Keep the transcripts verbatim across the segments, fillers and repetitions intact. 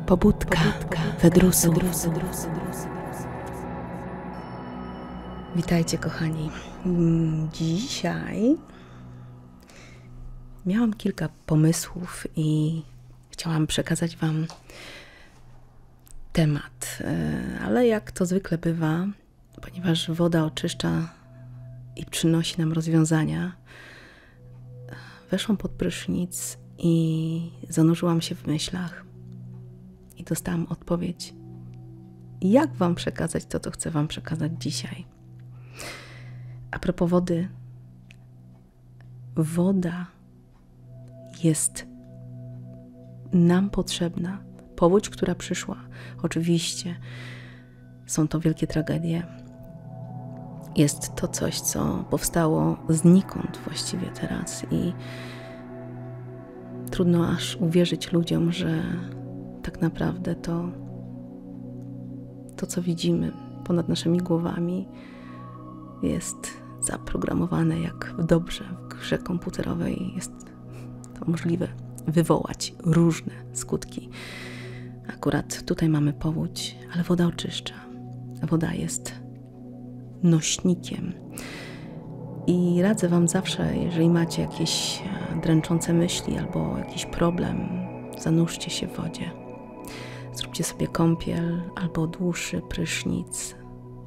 Pobudka Fedrusu. Witajcie, kochani. Dzisiaj miałam kilka pomysłów i chciałam przekazać Wam temat, ale jak to zwykle bywa, ponieważ woda oczyszcza i przynosi nam rozwiązania, weszłam pod prysznic i zanurzyłam się w myślach i dostałam odpowiedź, jak Wam przekazać to, co chcę Wam przekazać dzisiaj. A propos wody, woda jest nam potrzebna. Powódź, która przyszła, oczywiście są to wielkie tragedie. Jest to coś, co powstało znikąd właściwie teraz i trudno aż uwierzyć ludziom, że tak naprawdę to, to co widzimy ponad naszymi głowami, jest zaprogramowane jak dobrze w grze komputerowej. Jest to możliwe wywołać różne skutki. Akurat tutaj mamy powódź, ale woda oczyszcza. Woda jest nośnikiem. I radzę Wam zawsze, jeżeli macie jakieś dręczące myśli albo jakiś problem, zanurzcie się w wodzie. Zróbcie sobie kąpiel albo dłuższy prysznic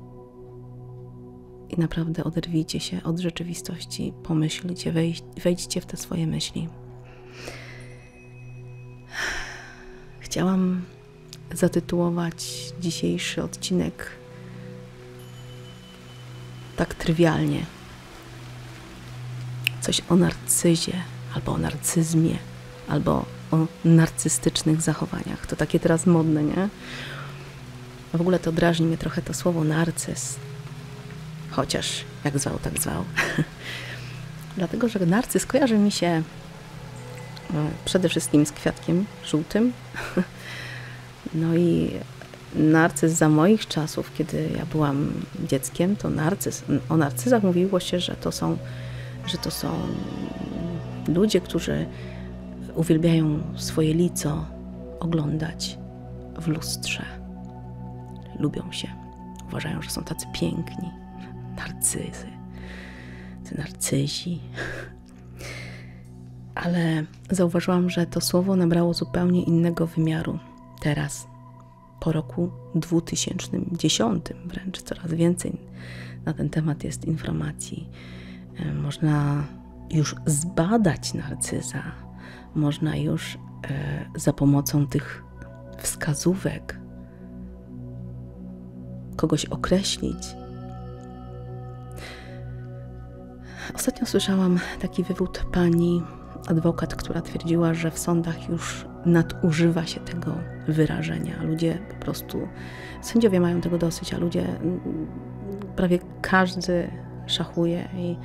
i naprawdę oderwijcie się od rzeczywistości, pomyślcie, wejdźcie w te swoje myśli. Chciałam zatytułować dzisiejszy odcinek tak trywialnie. Coś o narcyzie, albo o narcyzmie, albo o narcystycznych zachowaniach. To takie teraz modne, nie? A w ogóle to drażni mnie trochę to słowo narcyz. Chociaż jak zwał, tak zwał. Dlatego, że narcyz kojarzy mi się przede wszystkim z kwiatkiem żółtym. No i narcyz za moich czasów, kiedy ja byłam dzieckiem, to narcyz, o narcyzach mówiło się, że to są, że to są ludzie, którzy uwielbiają swoje lico oglądać w lustrze. Lubią się. Uważają, że są tacy piękni. Narcyzy. Ty narcyzi. Ale zauważyłam, że to słowo nabrało zupełnie innego wymiaru teraz, po roku dwutysięcznym dziesiątym, wręcz coraz więcej na ten temat jest informacji. Można już zbadać narcyza, można już e, za pomocą tych wskazówek kogoś określić. Ostatnio słyszałam taki wywód pani adwokat, która twierdziła, że w sądach już nadużywa się tego wyrażenia. Ludzie po prostu, sędziowie mają tego dosyć, a ludzie, prawie każdy szachuje i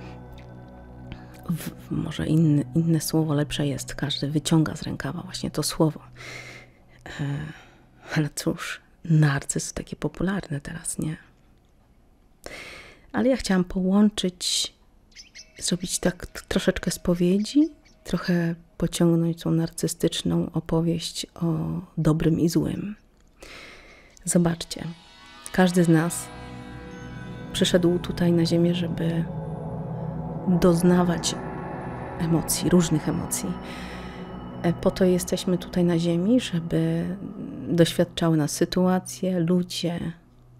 w, może inny, inne słowo lepsze jest, każdy wyciąga z rękawa właśnie to słowo. E, ale cóż, narcyz takie popularne teraz, nie? Ale ja chciałam połączyć, zrobić tak troszeczkę spowiedzi, trochę pociągnąć tą narcystyczną opowieść o dobrym i złym. Zobaczcie, każdy z nas przyszedł tutaj na ziemię, żeby doznawać emocji, różnych emocji. Po to jesteśmy tutaj na ziemi, żeby doświadczały nas sytuacje, ludzie,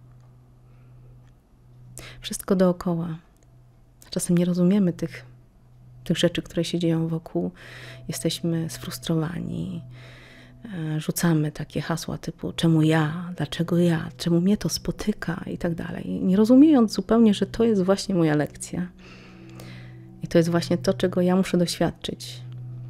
wszystko dookoła. Czasem nie rozumiemy tych, tych rzeczy, które się dzieją wokół. Jesteśmy sfrustrowani. Rzucamy takie hasła typu czemu ja, dlaczego ja, czemu mnie to spotyka i tak dalej. Nie rozumiejąc zupełnie, że to jest właśnie moja lekcja. I to jest właśnie to, czego ja muszę doświadczyć.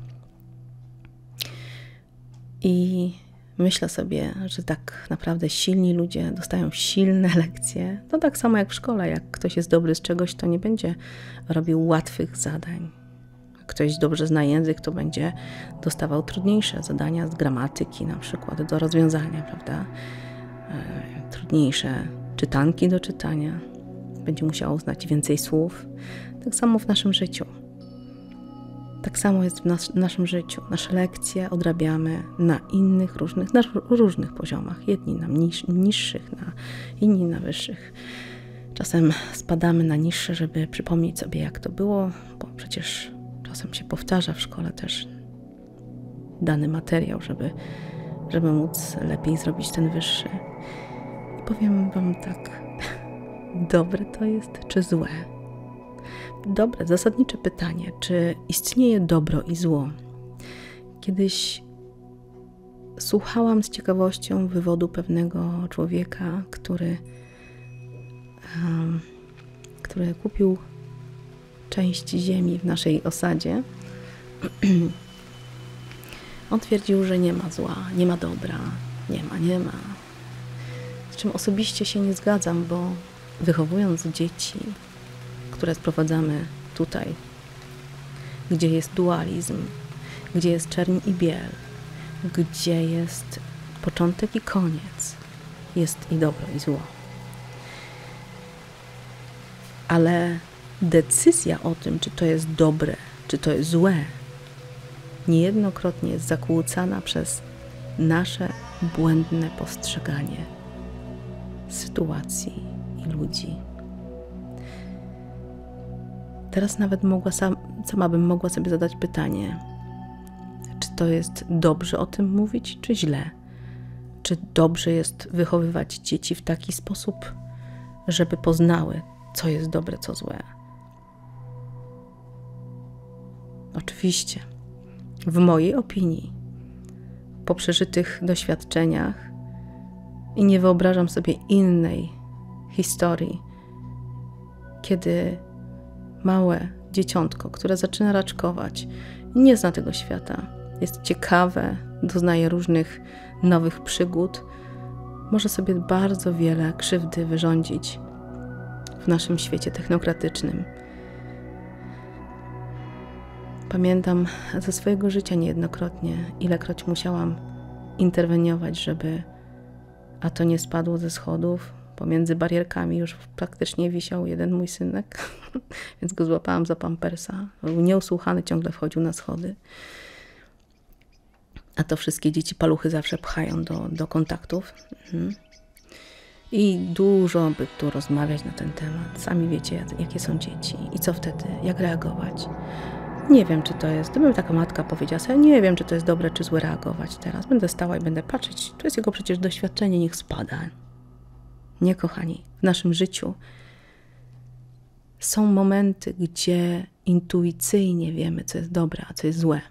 I myślę sobie, że tak naprawdę silni ludzie dostają silne lekcje. To tak samo jak w szkole. Jak ktoś jest dobry z czegoś, to nie będzie robił łatwych zadań. Jak ktoś dobrze zna język, to będzie dostawał trudniejsze zadania z gramatyki na przykład do rozwiązania, prawda? E, trudniejsze czytanki do czytania. Będzie musiał znać więcej słów. Tak samo w naszym życiu. Tak samo jest w nas, naszym życiu. Nasze lekcje odrabiamy na innych, różnych, na różnych poziomach. Jedni na niż, niższych, na, inni na wyższych. Czasem spadamy na niższe, żeby przypomnieć sobie, jak to było, bo przecież czasem się powtarza w szkole też dany materiał, żeby, żeby móc lepiej zrobić ten wyższy. I powiem wam tak, dobre to jest, czy złe? Dobre, zasadnicze pytanie, czy istnieje dobro i zło? Kiedyś słuchałam z ciekawością wywodu pewnego człowieka, który, um, który kupił część ziemi w naszej osadzie. On twierdził, że nie ma zła, nie ma dobra, nie ma, nie ma. Z czym osobiście się nie zgadzam, bo wychowując dzieci, które sprowadzamy tutaj, gdzie jest dualizm, gdzie jest czerń i biel, gdzie jest początek i koniec, jest i dobro, i zło. Ale decyzja o tym, czy to jest dobre, czy to jest złe, niejednokrotnie jest zakłócana przez nasze błędne postrzeganie sytuacji i ludzi. Teraz nawet mogła sam, sama bym mogła sobie zadać pytanie, czy to jest dobrze o tym mówić, czy źle? Czy dobrze jest wychowywać dzieci w taki sposób, żeby poznały, co jest dobre, co złe? Oczywiście, w mojej opinii, po przeżytych doświadczeniach i nie wyobrażam sobie innej historii, kiedy małe dzieciątko, które zaczyna raczkować i nie zna tego świata, jest ciekawe, doznaje różnych nowych przygód, może sobie bardzo wiele krzywdy wyrządzić w naszym świecie technokratycznym. Pamiętam ze swojego życia niejednokrotnie, ilekroć musiałam interweniować, żeby a to nie spadło ze schodów. Pomiędzy barierkami już praktycznie wisiał jeden mój synek, więc go złapałam za pampersa. Był nieusłuchany, ciągle wchodził na schody. A to wszystkie dzieci paluchy zawsze pchają do, do kontaktów. Mhm. I dużo by tu rozmawiać na ten temat. Sami wiecie, jakie są dzieci i co wtedy, jak reagować. Nie wiem, czy to jest, gdyby taka matka powiedziała sobie, nie wiem, czy to jest dobre, czy złe reagować teraz. Będę stała i będę patrzeć, to jest jego przecież doświadczenie, niech spada. Nie, kochani, w naszym życiu są momenty, gdzie intuicyjnie wiemy, co jest dobre, a co jest złe.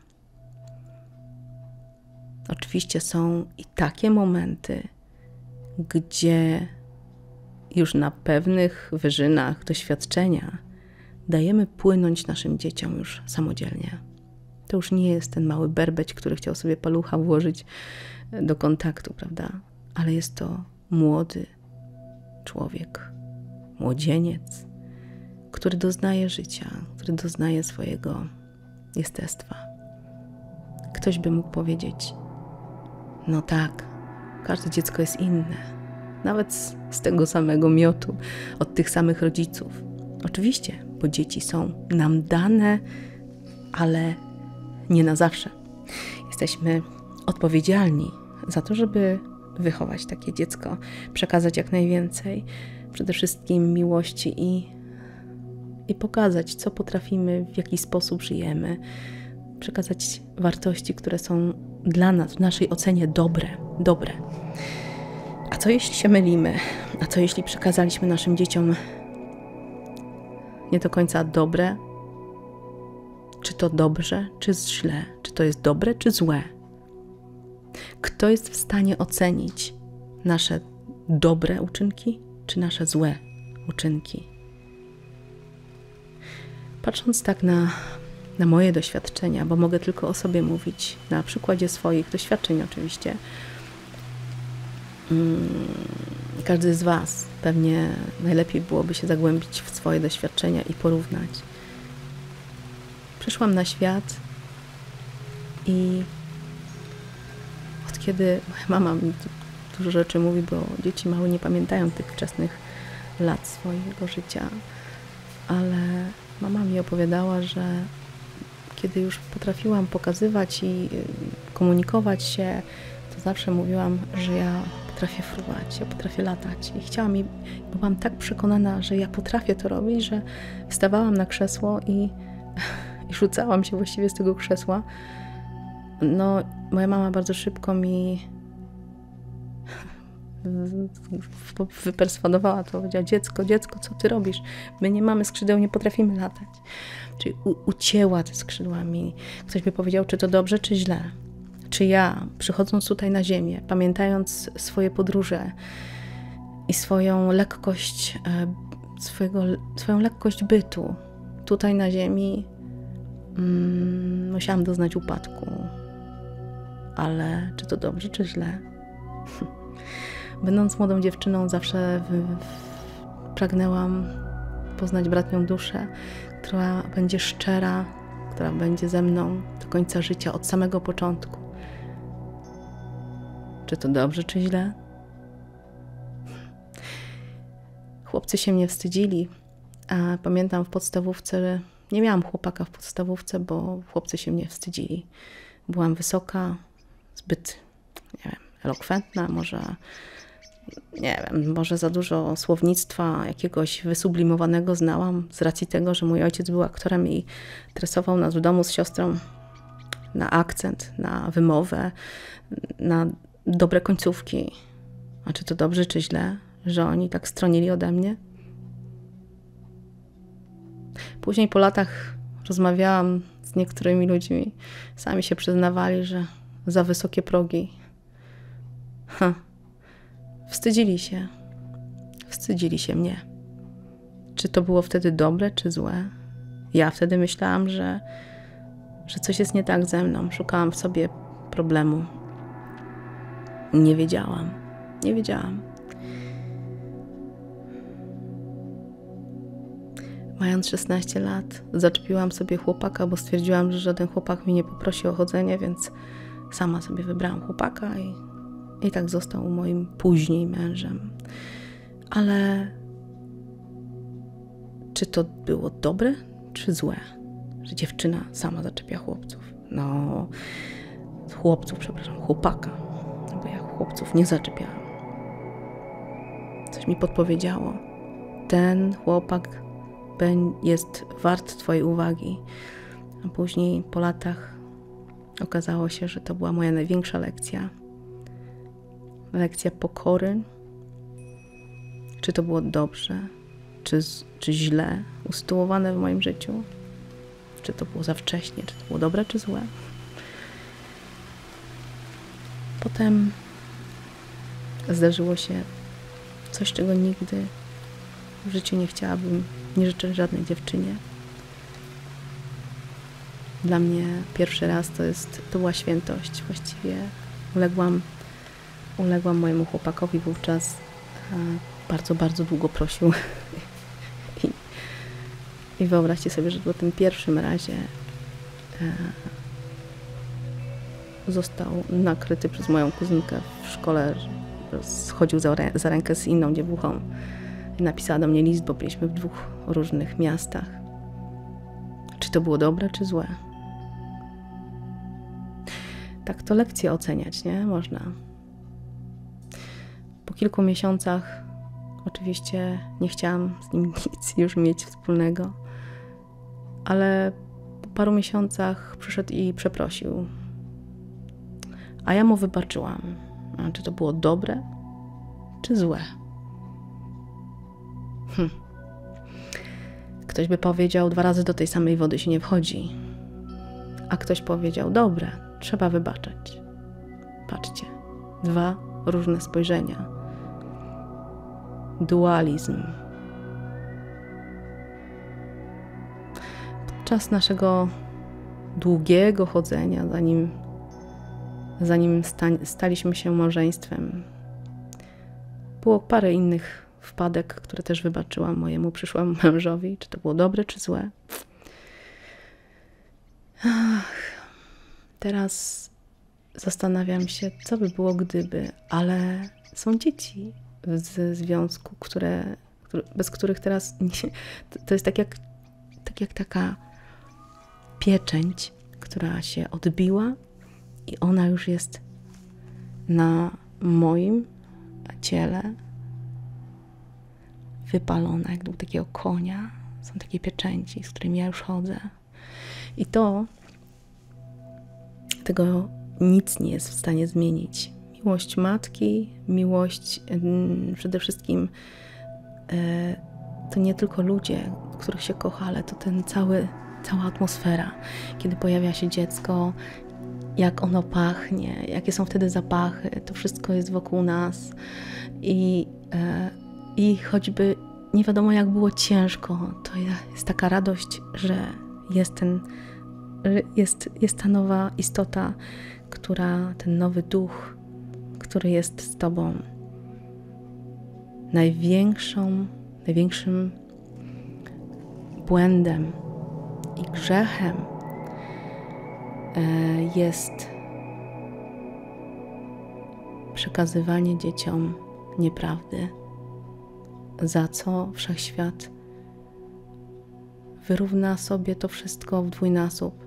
Oczywiście są i takie momenty, gdzie już na pewnych wyżynach doświadczenia dajemy płynąć naszym dzieciom już samodzielnie. To już nie jest ten mały berbeć, który chciał sobie palucha włożyć do kontaktu, prawda? Ale jest to młody człowiek, młodzieniec, który doznaje życia, który doznaje swojego jestestwa. Ktoś by mógł powiedzieć, no tak, każde dziecko jest inne, nawet z, z tego samego miotu, od tych samych rodziców. Oczywiście, bo dzieci są nam dane, ale nie na zawsze. Jesteśmy odpowiedzialni za to, żeby wychować takie dziecko, przekazać jak najwięcej, przede wszystkim miłości i, i pokazać, co potrafimy, w jaki sposób żyjemy, przekazać wartości, które są dla nas, w naszej ocenie dobre, dobre. A co jeśli się mylimy? A co jeśli przekazaliśmy naszym dzieciom nie do końca dobre? Czy to dobrze, czy źle? Czy to jest dobre, czy złe? Kto jest w stanie ocenić nasze dobre uczynki, czy nasze złe uczynki? Patrząc tak na, na moje doświadczenia, bo mogę tylko o sobie mówić, na przykładzie swoich doświadczeń oczywiście, hmm, każdy z Was pewnie najlepiej byłoby się zagłębić w swoje doświadczenia i porównać. Przyszłam na świat i od kiedy mama mi dużo rzeczy mówi, bo dzieci małe nie pamiętają tych wczesnych lat swojego życia, ale mama mi opowiadała, że kiedy już potrafiłam pokazywać i komunikować się, to zawsze mówiłam, że ja potrafię fruwać, ja potrafię latać. I chciałam i byłam tak przekonana, że ja potrafię to robić, że wstawałam na krzesło i, i rzucałam się właściwie z tego krzesła. No, moja mama bardzo szybko mi wyperswadowała to, powiedziała: dziecko, dziecko, co ty robisz? My nie mamy skrzydeł, nie potrafimy latać. Czyli u, ucięła te skrzydłami. Ktoś by powiedział, czy to dobrze, czy źle. Czy ja, przychodząc tutaj na ziemię, pamiętając swoje podróże i swoją lekkość, swojego, swoją lekkość bytu tutaj na ziemi, mm, musiałam doznać upadku. Ale czy to dobrze, czy źle? Będąc młodą dziewczyną, zawsze w, w, pragnęłam poznać bratnią duszę, która będzie szczera, która będzie ze mną do końca życia, od samego początku. Czy to dobrze, czy źle? Chłopcy się mnie wstydzili, a pamiętam w podstawówce, nie miałam chłopaka w podstawówce, bo chłopcy się mnie wstydzili. Byłam wysoka, zbyt, nie wiem, elokwentna, może, nie wiem, może za dużo słownictwa jakiegoś wysublimowanego znałam z racji tego, że mój ojciec był aktorem i tresował nas w domu z siostrą na akcent, na wymowę, na dobre końcówki. A czy to dobrze, czy źle, że oni tak stronili ode mnie? Później po latach rozmawiałam z niektórymi ludźmi. Sami się przyznawali, że za wysokie progi. Ha. Wstydzili się. Wstydzili się mnie. Czy to było wtedy dobre, czy złe? Ja wtedy myślałam, że, że coś jest nie tak ze mną. Szukałam w sobie problemu. Nie wiedziałam. Nie wiedziałam. Mając szesnaście lat, zaczepiłam sobie chłopaka, bo stwierdziłam, że żaden chłopak mnie nie poprosi o chodzenie, więc sama sobie wybrałam chłopaka i, i tak został moim później mężem. Ale czy to było dobre, czy złe, że dziewczyna sama zaczepia chłopców? No, chłopców, przepraszam, chłopaka, bo ja chłopców nie zaczepiałam. Coś mi podpowiedziało. Ten chłopak jest wart twojej uwagi. A później po latach okazało się, że to była moja największa lekcja. Lekcja pokory. Czy to było dobrze, czy, czy źle usytuowane w moim życiu? Czy to było za wcześnie, czy to było dobre, czy złe? Potem zdarzyło się coś, czego nigdy w życiu nie chciałabym, nie życzę żadnej dziewczynie. Dla mnie pierwszy raz to jest, to była świętość. Właściwie uległam, uległam mojemu chłopakowi wówczas. Bardzo, bardzo długo prosił. I, I wyobraźcie sobie, że po tym pierwszym razie e, został nakryty przez moją kuzynkę w szkole. Schodził za, za rękę z inną dziewuchą. Napisała do mnie list, bo byliśmy w dwóch różnych miastach. Czy to było dobre, czy złe? Tak to lekcje oceniać, nie? Można. Po kilku miesiącach oczywiście nie chciałam z nim nic już mieć wspólnego, ale po paru miesiącach przyszedł i przeprosił. A ja mu wybaczyłam. A czy to było dobre, czy złe? Hm. Ktoś by powiedział, dwa razy do tej samej wody się nie wchodzi. A ktoś powiedział, dobre, trzeba wybaczać. Patrzcie, dwa różne spojrzenia. Dualizm. Podczas naszego długiego chodzenia, zanim, zanim sta, staliśmy się małżeństwem, było parę innych wpadek, które też wybaczyłam mojemu przyszłemu mężowi. Czy to było dobre, czy złe? Ach, teraz zastanawiam się, co by było gdyby, ale są dzieci w związku, które, które, bez których teraz nie, to jest tak jak, tak jak taka pieczęć, która się odbiła i ona już jest na moim ciele wypalona, jak do takiego konia. Są takie pieczęci, z którymi ja już chodzę. I to, tego nic nie jest w stanie zmienić. Miłość matki, miłość yy, przede wszystkim yy, to nie tylko ludzie, których się kocha, ale to ten cały, cała atmosfera. Kiedy pojawia się dziecko, jak ono pachnie, jakie są wtedy zapachy, to wszystko jest wokół nas. I, yy, i choćby nie wiadomo jak było ciężko, to jest taka radość, że jest, ten, jest, jest ta nowa istota, która, ten nowy duch, który jest z Tobą. Największą, największym błędem i grzechem jest przekazywanie dzieciom nieprawdy, za co wszechświat wyrówna sobie to wszystko w dwójnasób.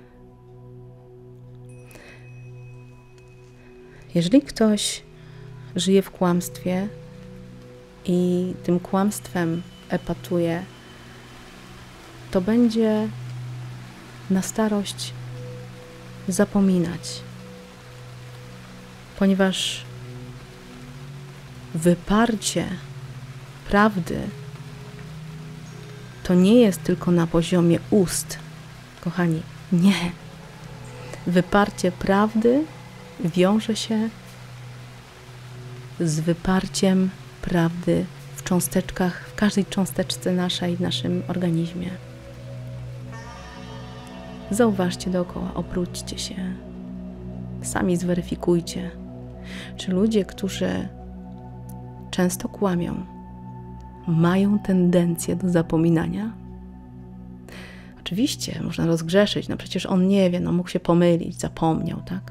Jeżeli ktoś żyje w kłamstwie i tym kłamstwem epatuje, to będzie na starość zapominać, ponieważ wyparcie prawdy to nie jest tylko na poziomie ust. Kochani, nie. Wyparcie prawdy wiąże się z wyparciem prawdy w cząsteczkach, w każdej cząsteczce naszej, w naszym organizmie. Zauważcie dookoła, obróćcie się. Sami zweryfikujcie, czy ludzie, którzy często kłamią, mają tendencję do zapominania? Oczywiście, można rozgrzeszyć, no przecież on nie wie, no mógł się pomylić, zapomniał, tak?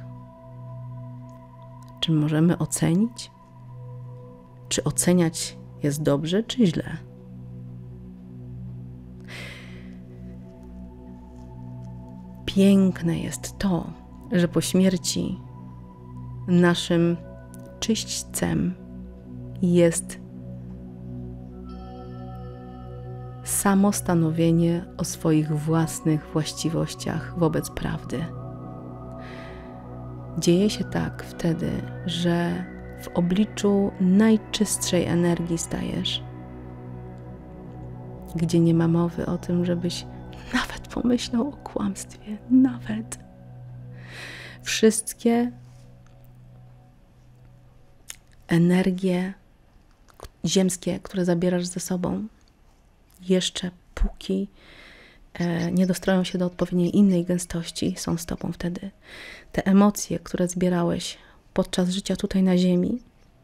Czy możemy ocenić? Czy oceniać jest dobrze, czy źle? Piękne jest to, że po śmierci naszym czyśćcem jest samostanowienie o swoich własnych właściwościach wobec prawdy. Dzieje się tak wtedy, że w obliczu najczystszej energii stajesz, gdzie nie ma mowy o tym, żebyś nawet pomyślał o kłamstwie. Nawet. Wszystkie energie ziemskie, które zabierasz ze sobą, jeszcze póki e, nie dostroją się do odpowiedniej innej gęstości, są z Tobą wtedy. Te emocje, które zbierałeś podczas życia tutaj na ziemi,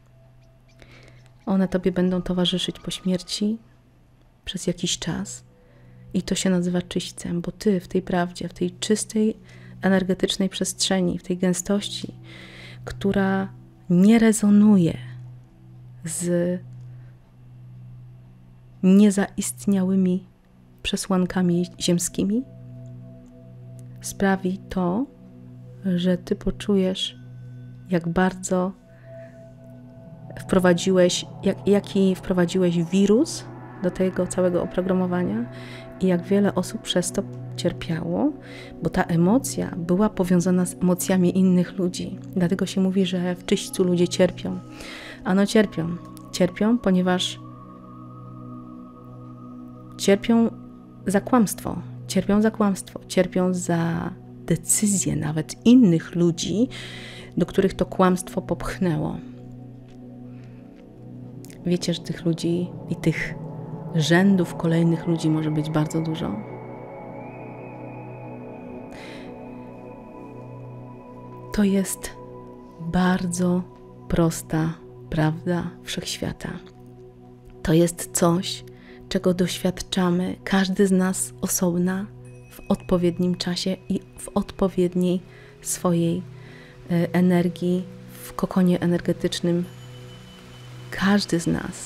one Tobie będą towarzyszyć po śmierci przez jakiś czas i to się nazywa czyśćcem, bo Ty w tej prawdzie, w tej czystej, energetycznej przestrzeni, w tej gęstości, która nie rezonuje z niezaistniałymi przesłankami ziemskimi, sprawi to, że Ty poczujesz, jak bardzo wprowadziłeś, jak, jaki wprowadziłeś wirus do tego całego oprogramowania i jak wiele osób przez to cierpiało, bo ta emocja była powiązana z emocjami innych ludzi. Dlatego się mówi, że w czyśćcu ludzie cierpią. Ano cierpią. Cierpią, ponieważ cierpią za kłamstwo. Cierpią za kłamstwo. Cierpią za decyzje nawet innych ludzi, do których to kłamstwo popchnęło. Wiecie, że tych ludzi i tych rzędów kolejnych ludzi może być bardzo dużo. To jest bardzo prosta prawda wszechświata. To jest coś, czego doświadczamy każdy z nas osobna w odpowiednim czasie i w odpowiedniej swojej energii, w kokonie energetycznym. Każdy z nas,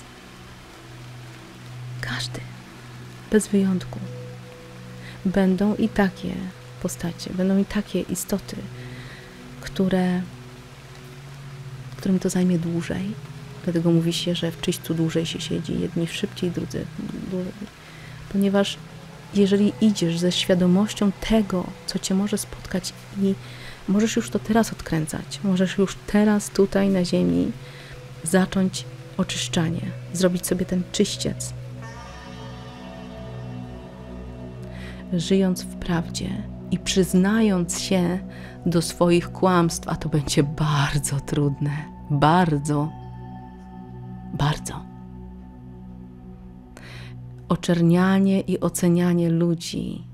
każdy, bez wyjątku, będą i takie postacie, będą i takie istoty, które, którym to zajmie dłużej. Dlatego mówi się, że w czyśćcu dłużej się siedzi, jedni szybciej, drudzy dłużej. Ponieważ jeżeli idziesz ze świadomością tego, co cię może spotkać i możesz już to teraz odkręcać, możesz już teraz tutaj na ziemi zacząć oczyszczanie, zrobić sobie ten czyściec. Żyjąc w prawdzie i przyznając się do swoich kłamstw, a to będzie bardzo trudne, bardzo, bardzo. Oczernianie i ocenianie ludzi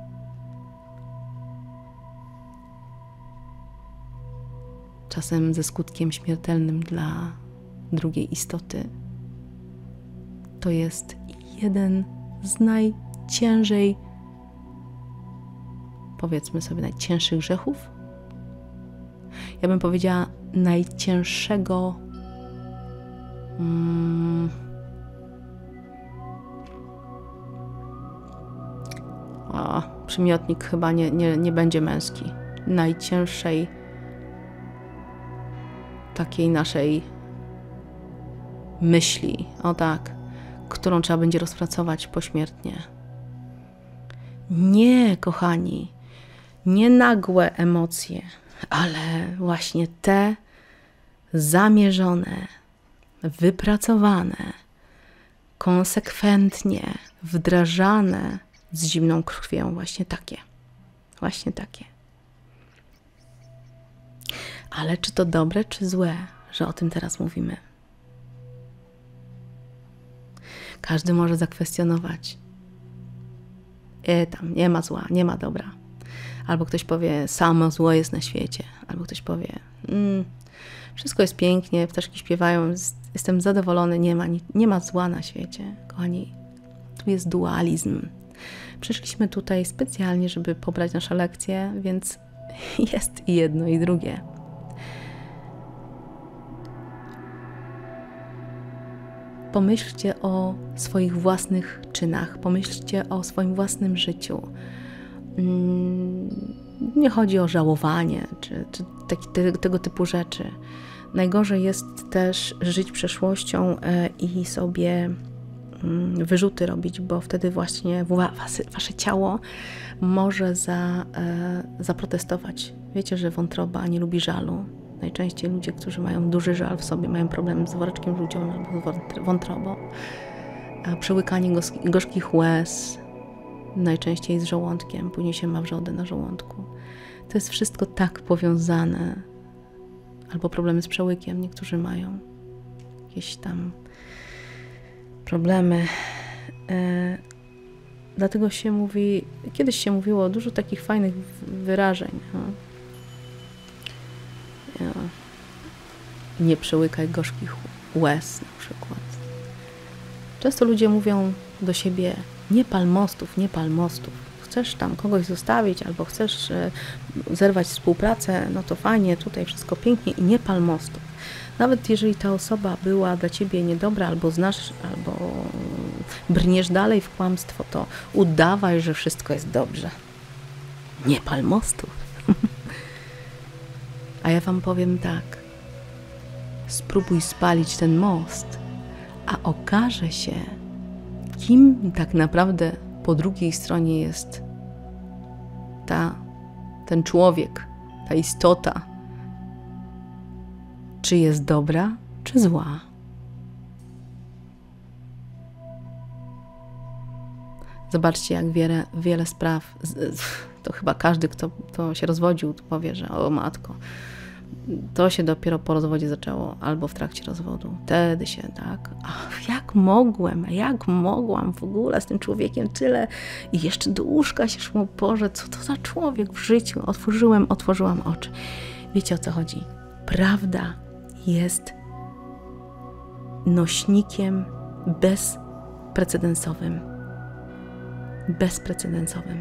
czasem ze skutkiem śmiertelnym dla drugiej istoty, to jest jeden z najciężej, powiedzmy sobie, najcięższych grzechów. Ja bym powiedziała najcięższego mm, o, przymiotnik chyba nie, nie, nie będzie męski. Najcięższej takiej naszej myśli, o tak, którą trzeba będzie rozpracować pośmiertnie. Nie, kochani, nie nagłe emocje, ale właśnie te zamierzone, wypracowane, konsekwentnie wdrażane z zimną krwią, właśnie takie, właśnie takie. Ale czy to dobre, czy złe, że o tym teraz mówimy? Każdy może zakwestionować. E, tam nie ma zła, nie ma dobra. Albo ktoś powie, samo zło jest na świecie. Albo ktoś powie, mm, wszystko jest pięknie, ptaszki śpiewają, jestem zadowolony, nie ma, nie, nie ma zła na świecie. Kochani, tu jest dualizm. Przyszliśmy tutaj specjalnie, żeby pobrać nasze lekcje, więc jest i jedno, i drugie. Pomyślcie o swoich własnych czynach, pomyślcie o swoim własnym życiu. Nie chodzi o żałowanie, czy, czy taki, te, tego typu rzeczy. Najgorzej jest też żyć przeszłością i sobie wyrzuty robić, bo wtedy właśnie wasze, wasze ciało może za, zaprotestować. Wiecie, że wątroba nie lubi żalu. Najczęściej ludzie, którzy mają duży żal w sobie, mają problem z woreczkiem żółciowym albo wątrobą. A przełykanie gorzkich łez, najczęściej z żołądkiem, później się ma wrzodę na żołądku. To jest wszystko tak powiązane. Albo problemy z przełykiem, niektórzy mają jakieś tam problemy. E, dlatego się mówi, kiedyś się mówiło dużo takich fajnych wyrażeń. No. Nie przełykaj gorzkich łez na przykład. Często ludzie mówią do siebie, nie pal mostów, nie pal mostów. Chcesz tam kogoś zostawić albo chcesz e, zerwać współpracę, no to fajnie, tutaj wszystko pięknie i nie pal mostów. Nawet jeżeli ta osoba była dla ciebie niedobra, albo znasz, albo brniesz dalej w kłamstwo, to udawaj, że wszystko jest dobrze. Nie pal mostów. A ja wam powiem tak. Spróbuj spalić ten most, a okaże się, kim tak naprawdę po drugiej stronie jest ta, ten człowiek, ta istota. Czy jest dobra, czy zła. Zobaczcie, jak wiele, wiele spraw, to chyba każdy, kto, kto się rozwodził, to powie, że o matko, to się dopiero po rozwodzie zaczęło, albo w trakcie rozwodu. Wtedy się, tak, ach, jak mogłem, jak mogłam w ogóle z tym człowiekiem tyle i jeszcze do łóżka się szło, Boże, co to za człowiek w życiu. Otworzyłem, otworzyłam oczy. Wiecie, o co chodzi? Prawda jest nośnikiem bezprecedensowym. Bezprecedensowym.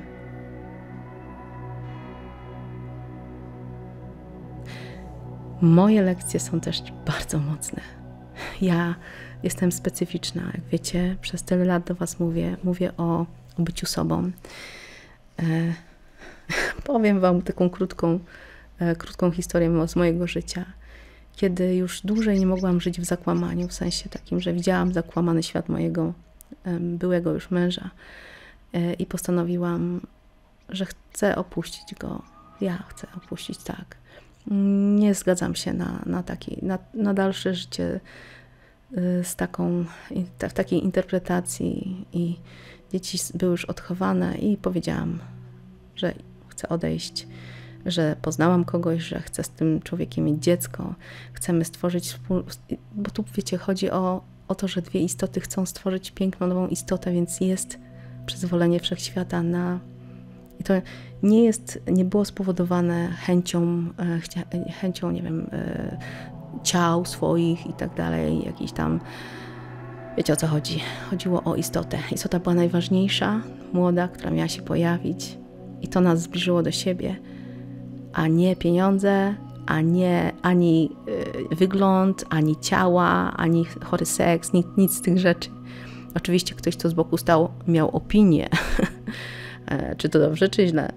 Moje lekcje są też bardzo mocne. Ja jestem specyficzna. Jak wiecie, przez tyle lat do was mówię. Mówię o, o byciu sobą. E, Powiem wam taką krótką, e, krótką historię z mojego życia. Kiedy już dłużej nie mogłam żyć w zakłamaniu, w sensie takim, że widziałam zakłamany świat mojego e, byłego już męża e, i postanowiłam, że chcę opuścić go. Ja chcę opuścić, tak. Nie zgadzam się na, na, taki, na, na dalsze życie z taką, w takiej interpretacji i dzieci były już odchowane i powiedziałam, że chcę odejść, że poznałam kogoś, że chcę z tym człowiekiem mieć dziecko, chcemy stworzyć wspól... bo tu wiecie, chodzi o, o to, że dwie istoty chcą stworzyć piękną nową istotę, więc jest przyzwolenie wszechświata na... I to nie jest, nie było spowodowane chęcią, chęcią, nie wiem, ciał swoich i tak dalej, jakiś tam, wiecie o co chodzi. Chodziło o istotę. Istota była najważniejsza, młoda, która miała się pojawić i to nas zbliżyło do siebie, a nie pieniądze, a nie ani wygląd, ani ciała, ani chory seks, nic, nic z tych rzeczy. Oczywiście ktoś, kto z boku stał, miał opinię, czy to dobrze, czy źle.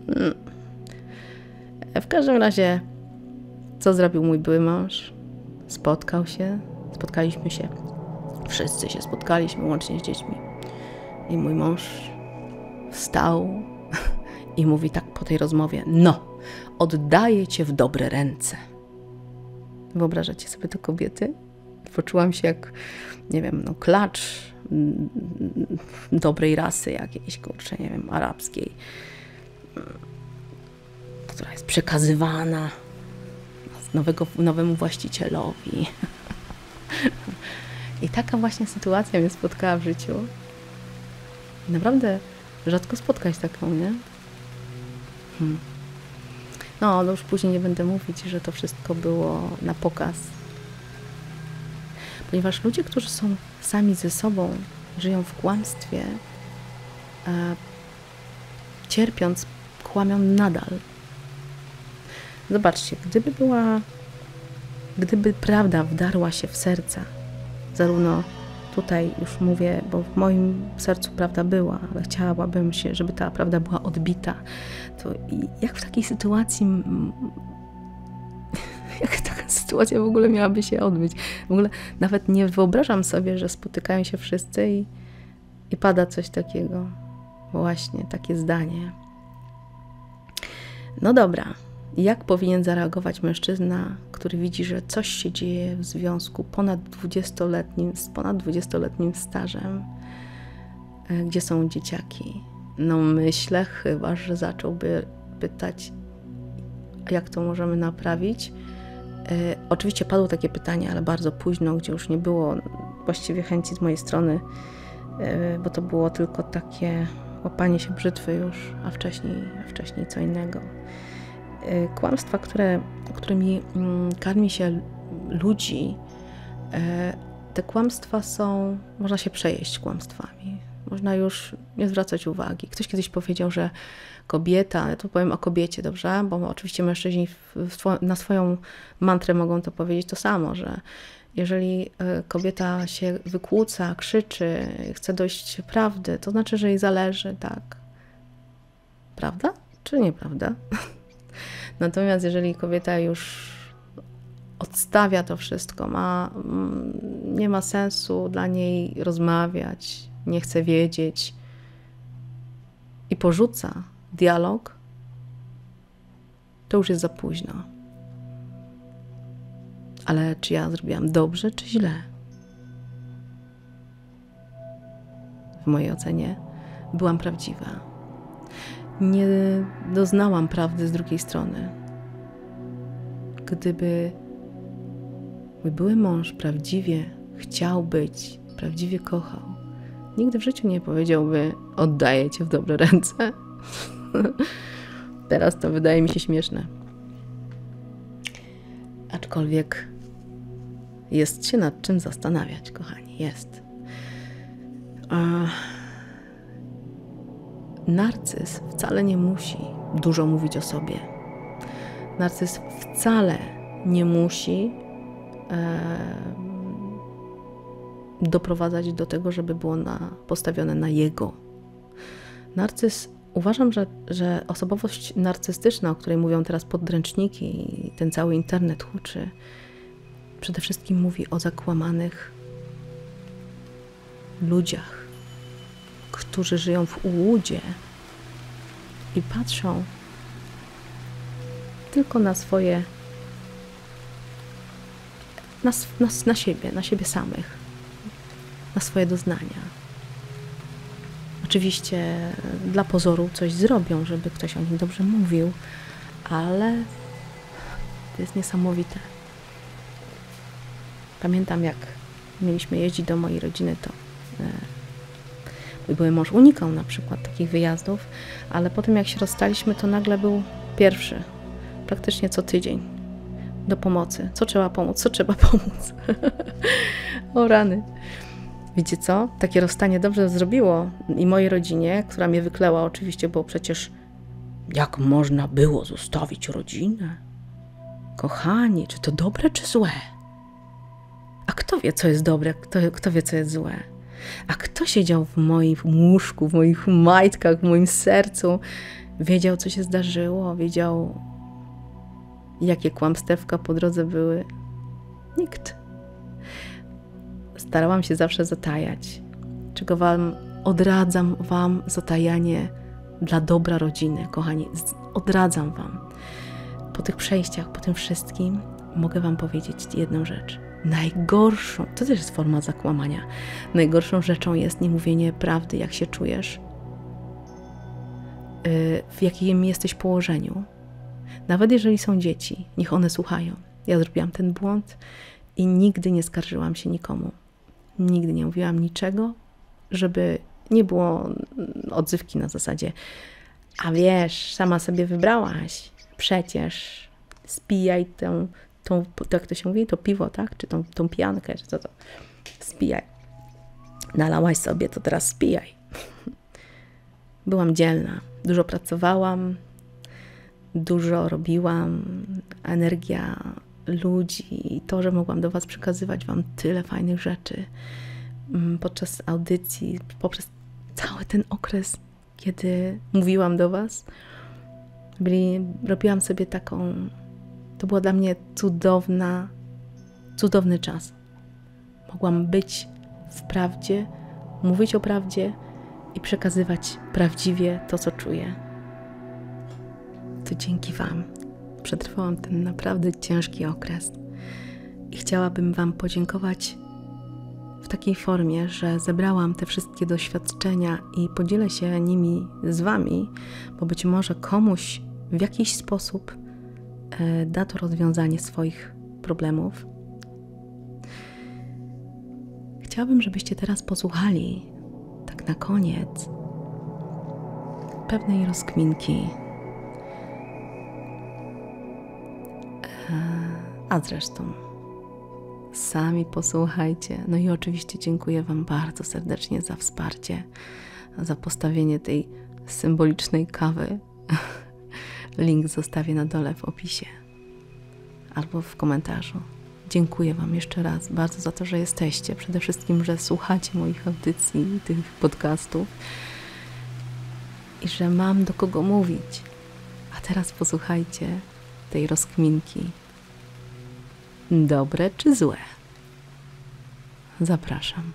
W każdym razie, co zrobił mój były mąż? Spotkał się, spotkaliśmy się, wszyscy się spotkaliśmy, łącznie z dziećmi. I mój mąż wstał i mówi tak po tej rozmowie: no, oddaję cię w dobre ręce. Wyobrażacie sobie to, kobiety? Poczułam się jak, nie wiem, no klacz dobrej rasy jakiejś, kurczę, nie wiem, arabskiej, która jest przekazywana nowego, nowemu właścicielowi. I taka właśnie sytuacja mnie spotkała w życiu. I naprawdę rzadko spotkać taką, nie? Hmm. No, ale już później nie będę mówić, że to wszystko było na pokaz. Ponieważ ludzie, którzy są sami ze sobą, żyją w kłamstwie, e, cierpiąc, kłamią nadal. Zobaczcie, gdyby była, gdyby prawda wdarła się w serca, zarówno tutaj już mówię, bo w moim sercu prawda była, ale chciałabym się, żeby ta prawda była odbita, to jak w takiej sytuacji, jak taka sytuacja w ogóle miałaby się odbyć? W ogóle nawet nie wyobrażam sobie, że spotykają się wszyscy i, i pada coś takiego. Właśnie, takie zdanie. No dobra. Jak powinien zareagować mężczyzna, który widzi, że coś się dzieje w związku ponad dwudziestoletnim, z ponad dwudziestoletnim stażem, gdzie są dzieciaki? No myślę chyba, że zacząłby pytać, jak to możemy naprawić. E, oczywiście padło takie pytanie, ale bardzo późno, gdzie już nie było właściwie chęci z mojej strony, e, bo to było tylko takie łapanie się brzytwy już, a wcześniej, a wcześniej co innego. E, kłamstwa, które, którymi mm, karmi się ludzi, e, te kłamstwa są, można się przejeść kłamstwami. Można już nie zwracać uwagi. Ktoś kiedyś powiedział, że kobieta, ja tu powiem o kobiecie, dobrze? Bo oczywiście mężczyźni w, w, na swoją mantrę mogą to powiedzieć to samo, że jeżeli kobieta się wykłóca, krzyczy, chce dojść prawdy, to znaczy, że jej zależy, tak. Prawda? Czy nieprawda? Natomiast jeżeli kobieta już odstawia to wszystko, ma, nie ma sensu dla niej rozmawiać, nie chce wiedzieć i porzuca dialog, to już jest za późno. Ale czy ja zrobiłam dobrze, czy źle? W mojej ocenie byłam prawdziwa. Nie doznałam prawdy z drugiej strony. Gdyby mój były mąż prawdziwie chciał być, prawdziwie kochał, nigdy w życiu nie powiedziałby: oddaję cię w dobre ręce. Teraz to wydaje mi się śmieszne. Aczkolwiek jest się nad czym zastanawiać, kochani, jest. A narcyz wcale nie musi dużo mówić o sobie. Narcyz wcale nie musi e, doprowadzać do tego, żeby było na, postawione na jego. Narcyz uważam, że, że osobowość narcystyczna, o której mówią teraz podręczniki i ten cały internet huczy, przede wszystkim mówi o zakłamanych ludziach, którzy żyją w ułudzie i patrzą tylko na swoje, na, na, na siebie, na siebie samych, na swoje doznania. Oczywiście dla pozoru coś zrobią, żeby ktoś o nich dobrze mówił, ale to jest niesamowite. Pamiętam, jak mieliśmy jeździć do mojej rodziny, to e, mój były mąż unikał na przykład takich wyjazdów, ale potem jak się rozstaliśmy, to nagle był pierwszy, praktycznie co tydzień, do pomocy. Co trzeba pomóc, co trzeba pomóc. O rany. Wiecie co? Takie rozstanie dobrze zrobiło i mojej rodzinie, która mnie wykleła oczywiście, bo przecież jak można było zostawić rodzinę? Kochani, czy to dobre, czy złe? A kto wie, co jest dobre, kto, kto wie, co jest złe? A kto siedział w moim łóżku, w moich majtkach, w moim sercu, wiedział, co się zdarzyło, wiedział, jakie kłamstewka po drodze były? Nikt. Starałam się zawsze zatajać, czego wam odradzam wam zatajanie dla dobra rodziny, kochani. Odradzam wam. Po tych przejściach, po tym wszystkim mogę wam powiedzieć jedną rzecz. Najgorszą, to też jest forma zakłamania, najgorszą rzeczą jest niemówienie prawdy, jak się czujesz, w jakim jesteś położeniu. Nawet jeżeli są dzieci, niech one słuchają. Ja zrobiłam ten błąd i nigdy nie skarżyłam się nikomu. Nigdy nie mówiłam niczego, żeby nie było odzywki na zasadzie a wiesz, sama sobie wybrałaś, przecież spijaj tą, tą, jak to się mówi, to piwo, tak? Czy tą, tą pijankę, czy co to? Spijaj. Nalałaś sobie, to teraz spijaj. Byłam dzielna, dużo pracowałam, dużo robiłam, energia ludzi i to, że mogłam do was przekazywać wam tyle fajnych rzeczy podczas audycji, poprzez cały ten okres, kiedy mówiłam do was, byli, robiłam sobie taką, to była dla mnie cudowna, cudowny czas. Mogłam być w prawdzie, mówić o prawdzie i przekazywać prawdziwie to, co czuję. To dzięki wam przetrwałam ten naprawdę ciężki okres i chciałabym wam podziękować w takiej formie, że zebrałam te wszystkie doświadczenia i podzielę się nimi z wami, bo być może komuś w jakiś sposób e, da to rozwiązanie swoich problemów. Chciałabym, żebyście teraz posłuchali, tak na koniec, pewnej rozkminki. A zresztą sami posłuchajcie. No i oczywiście dziękuję wam bardzo serdecznie za wsparcie, za postawienie tej symbolicznej kawy. Link zostawię na dole w opisie albo w komentarzu. Dziękuję wam jeszcze raz bardzo za to, że jesteście. Przede wszystkim, że słuchacie moich audycji, tych podcastów i że mam do kogo mówić. A teraz posłuchajcie tej rozkminki. Dobre czy złe? Zapraszam.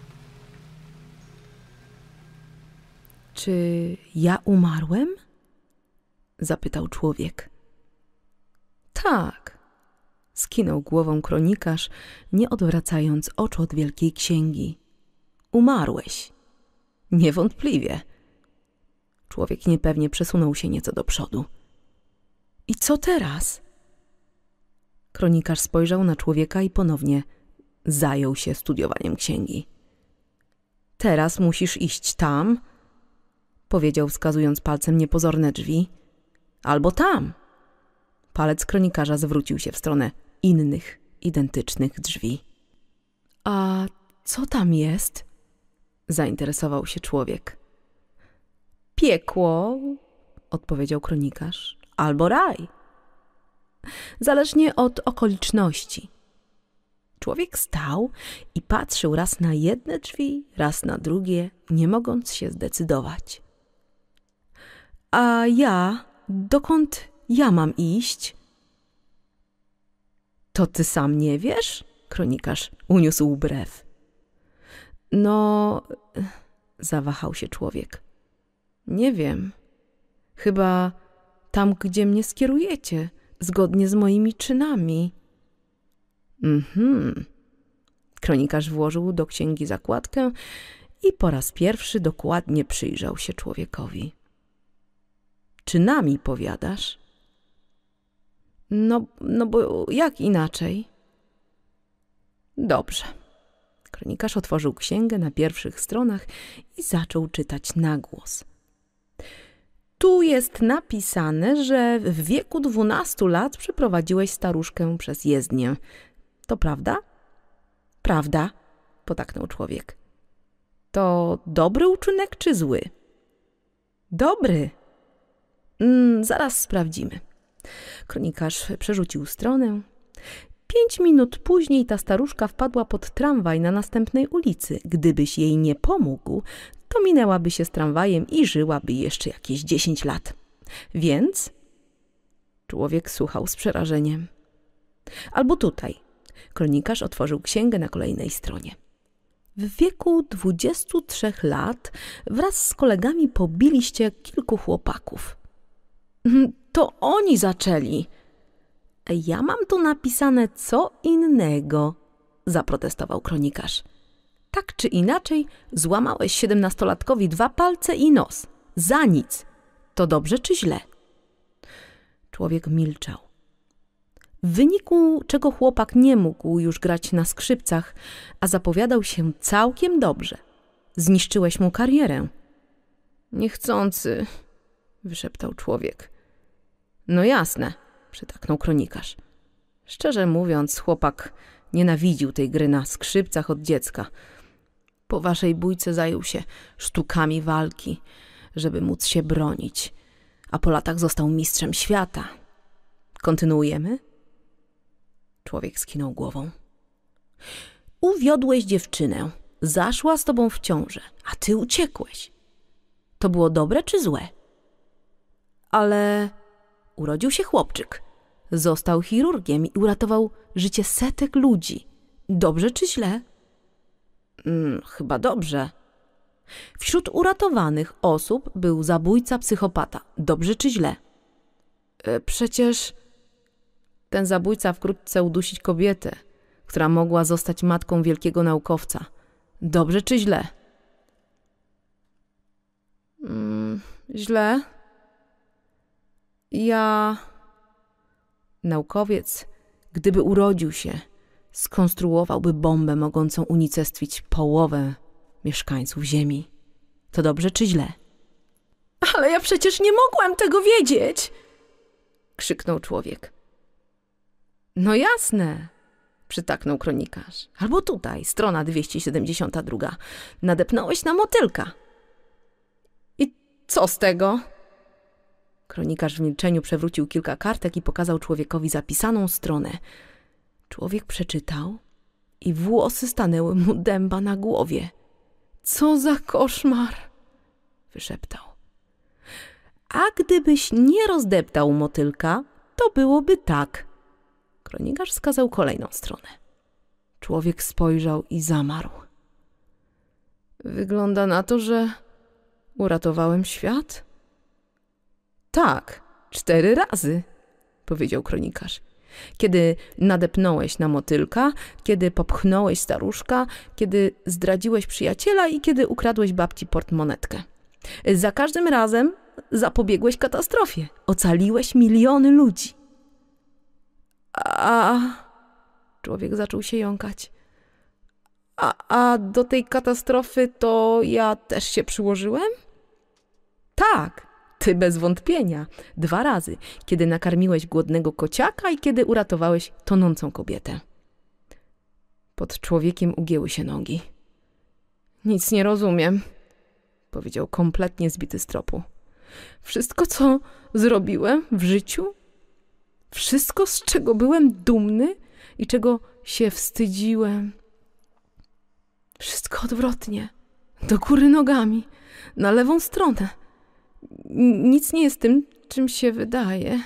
Czy ja umarłem? Zapytał człowiek. Tak, skinął głową kronikarz, nie odwracając oczu od wielkiej księgi. Umarłeś. Niewątpliwie. Człowiek niepewnie przesunął się nieco do przodu. I co teraz? Kronikarz spojrzał na człowieka i ponownie zajął się studiowaniem księgi. Teraz musisz iść tam, powiedział wskazując palcem niepozorne drzwi, albo tam. Palec kronikarza zwrócił się w stronę innych, identycznych drzwi. A co tam jest? Zainteresował się człowiek. Piekło, odpowiedział kronikarz, albo raj. Zależnie od okoliczności. Człowiek stał i patrzył raz na jedne drzwi, raz na drugie, nie mogąc się zdecydować. A ja, dokąd ja mam iść? To ty sam nie wiesz? Kronikarz uniósł brew. No, zawahał się człowiek. Nie wiem. Chyba tam, gdzie mnie skierujecie, zgodnie z moimi czynami. Mhm. Kronikarz włożył do księgi zakładkę i po raz pierwszy dokładnie przyjrzał się człowiekowi. Czynami, powiadasz? No, no bo jak inaczej? Dobrze. Kronikarz otworzył księgę na pierwszych stronach i zaczął czytać na głos. Tu jest napisane, że w wieku dwunastu lat przeprowadziłeś staruszkę przez jezdnię. To prawda? Prawda, potaknął człowiek. To dobry uczynek czy zły? Dobry. Mm, zaraz sprawdzimy. Kronikarz przerzucił stronę. Pięć minut później ta staruszka wpadła pod tramwaj na następnej ulicy. Gdybyś jej nie pomógł, to minęłaby się z tramwajem i żyłaby jeszcze jakieś dziesięć lat. Więc... Człowiek słuchał z przerażeniem. Albo tutaj. Kronikarz otworzył księgę na kolejnej stronie. W wieku dwudziestu trzech lat wraz z kolegami pobiliście kilku chłopaków. To oni zaczęli. Ja mam tu napisane co innego, zaprotestował kronikarz. Tak czy inaczej złamałeś siedemnastolatkowi dwa palce i nos. Za nic. To dobrze czy źle? Człowiek milczał. W wyniku czego chłopak nie mógł już grać na skrzypcach, a zapowiadał się całkiem dobrze. Zniszczyłeś mu karierę. Niechcący, wyszeptał człowiek. No jasne, przytaknął kronikarz. Szczerze mówiąc, chłopak nienawidził tej gry na skrzypcach od dziecka. Po waszej bójce zajął się sztukami walki, żeby móc się bronić, a po latach został mistrzem świata. Kontynuujemy? Człowiek skinął głową. Uwiodłeś dziewczynę, zaszła z tobą w ciążę, a ty uciekłeś. To było dobre czy złe? Ale urodził się chłopczyk. Został chirurgiem i uratował życie setek ludzi. Dobrze czy źle? Hmm, chyba dobrze. Wśród uratowanych osób był zabójca psychopata. Dobrze czy źle? E, przecież ten zabójca wkrótce udusić kobietę, która mogła zostać matką wielkiego naukowca. Dobrze czy źle? Hmm, źle. Ja... Naukowiec, gdyby urodził się, skonstruowałby bombę mogącą unicestwić połowę mieszkańców Ziemi. To dobrze czy źle? Ale ja przecież nie mogłam tego wiedzieć! Krzyknął człowiek. No jasne, przytaknął kronikarz. Albo tutaj, strona dwieście siedemdziesiąta druga. Nadepnąłeś na motylka. I co z tego? Kronikarz w milczeniu przewrócił kilka kartek i pokazał człowiekowi zapisaną stronę. Człowiek przeczytał i włosy stanęły mu dęba na głowie. Co za koszmar! Wyszeptał. A gdybyś nie rozdeptał motylka, to byłoby tak. Kronikarz wskazał kolejną stronę. Człowiek spojrzał i zamarł. Wygląda na to, że uratowałem świat? Tak, cztery razy, powiedział kronikarz. Kiedy nadepnąłeś na motylka, kiedy popchnąłeś staruszka, kiedy zdradziłeś przyjaciela i kiedy ukradłeś babci portmonetkę. Za każdym razem zapobiegłeś katastrofie. Ocaliłeś miliony ludzi. A... Człowiek zaczął się jąkać. A, a do tej katastrofy to ja też się przyłożyłem? Tak, ty bez wątpienia. Dwa razy. Kiedy nakarmiłeś głodnego kociaka i kiedy uratowałeś tonącą kobietę. Pod człowiekiem ugięły się nogi. Nic nie rozumiem, powiedział kompletnie zbity z tropu. Wszystko, co zrobiłem w życiu, wszystko, z czego byłem dumny i czego się wstydziłem, wszystko odwrotnie, do góry nogami, na lewą stronę. Nic nie jest tym, czym się wydaje.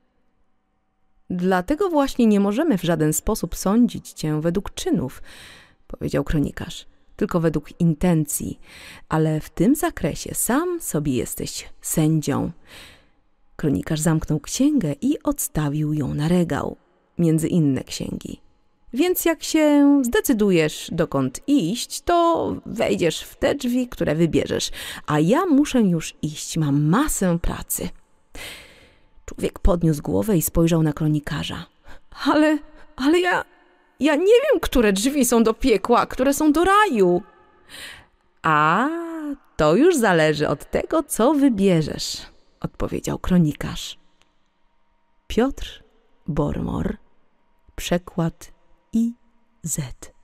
Dlatego właśnie nie możemy w żaden sposób sądzić cię według czynów, powiedział kronikarz, tylko według intencji, ale w tym zakresie sam sobie jesteś sędzią. Kronikarz zamknął księgę i odstawił ją na regał, między inne księgi. Więc jak się zdecydujesz, dokąd iść, to wejdziesz w te drzwi, które wybierzesz, a ja muszę już iść, mam masę pracy. Człowiek podniósł głowę i spojrzał na kronikarza. Ale, ale ja, ja nie wiem, które drzwi są do piekła, które są do raju. A, to już zależy od tego, co wybierzesz, odpowiedział kronikarz. Piotr Bormor, przekład I Z